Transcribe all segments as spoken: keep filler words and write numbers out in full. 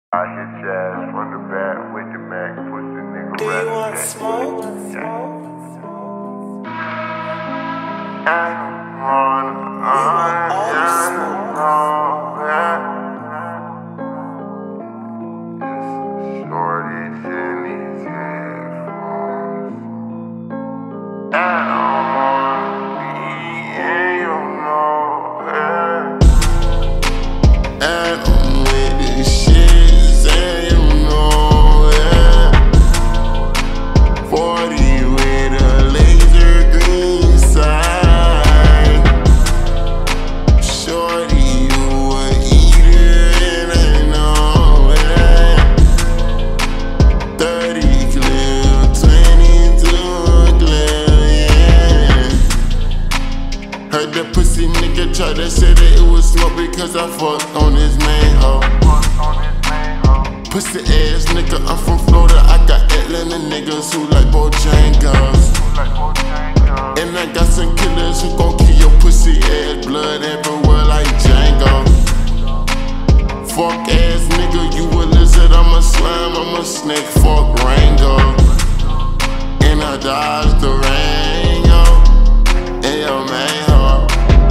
I hit your ass from the back with the Mac, pussy nigga. Do you want rat smoke? I don't wanna, I don't know, yeah. It's shorties in these headphones. I don't wanna be in your know, yeah. And I'm with this shit, and you know, yeah. forty with a laser green sight. Shorty, you a eater, and I know, yeah. thirty clip, twenty-two clip, yeah. Heard that pussy nigga try to say that it was smoke because I fucked on his main hoe. Pussy ass nigga, I'm from Florida. I got Atlanta niggas who like Bojangles. And I got some killers who gon' kill your pussy ass, blood everywhere like Django. Fuck ass nigga, you a lizard, I'm a slime, I'm a snake, fuck Rango. And I dodge the rain, yo, and your main hoe.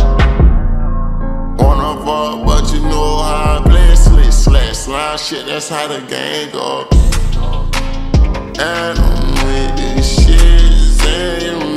Wanna fuck, but you know how I play, slick, slash, slime shit, that's how the game go. And I'm with this shit, and you